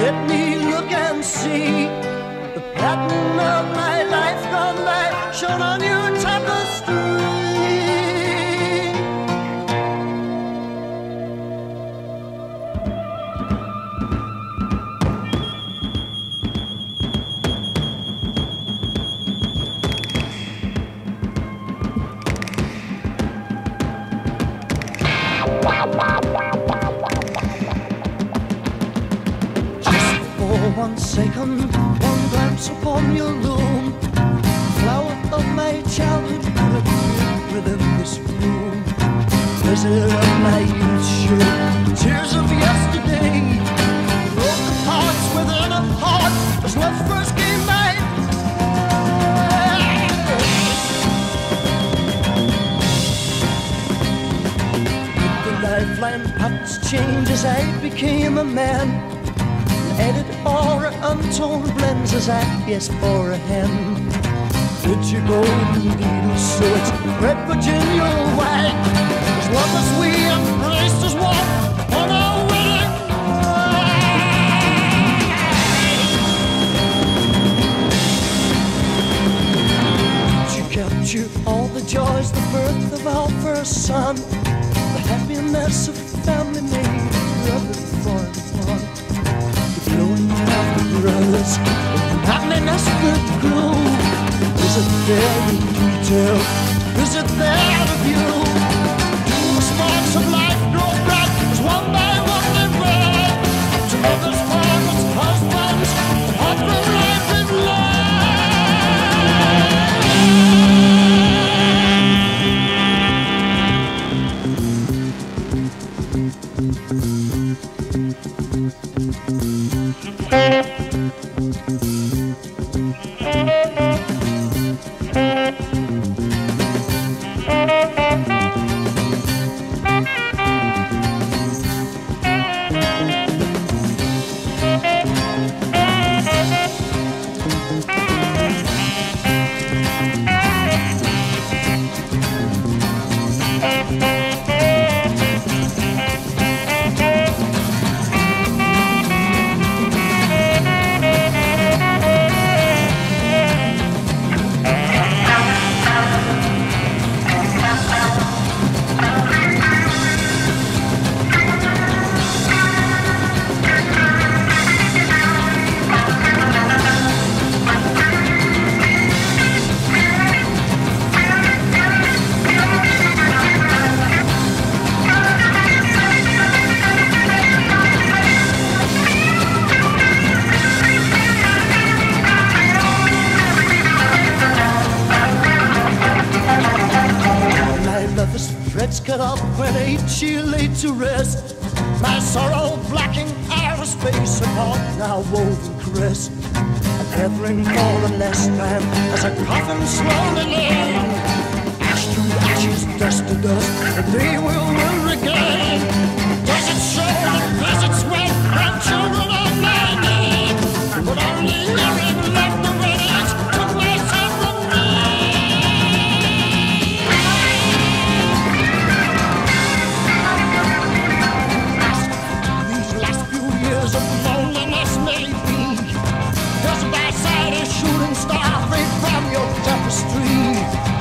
Let me look and see the pattern of my life gone by, shown on your tapestry. Just for 1 second, one glance upon your loom, flower of my childhood could appear within this room. Visit of my youth, sure, tears of yesterday, broken hearts within a heart as love first came my way. The lifeline paths change as I became a man, added or untold blends as I asked for a hand. Did your golden needle so it's red Virginia white, as long as we embraced as one on our wedding night. You captured all the joys, the birth of our first son, the happiness of family made, brother for one. Blowing out the brothers, the happiness that grew. Is it there in detail? Is it there with you? Do the sparks of life grow bright as one by one they burn? To mothers, fathers, husbands, up from life in cut off when she laid to rest. My sorrow blacking our space apart, now woven crest. A gathering for the last time as a coffin slowly laid. Ash to ashes, dust to dust, and they will regain. Does it show that visits when grandchildren of my name? But only hearing left the radiance took myself from me. These last few years of loneliness may be just by sight a shooting star fade from your tapestry.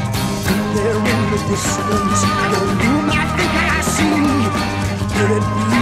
And there in the distance, the room I think I see. Could it be